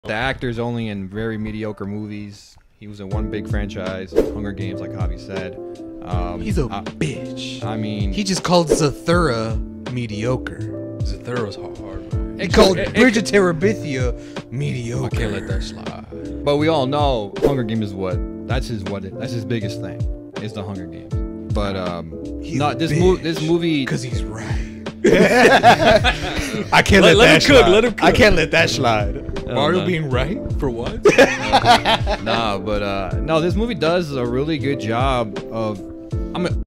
The actor's only in very mediocre movies. He was in one big franchise, Hunger Games, like Javi said. He's a bitch. I mean, he just called Zathura mediocre. Zathura's hard, man. He called Bridget Terabithia mediocre. I can't let that slide. but we all know Hunger Games is that's his biggest thing is the Hunger Games. But this movie because he's right. I can't let that slide. Let him cook. I can't let that slide. Mario being right for what? no, this movie does a really good job of.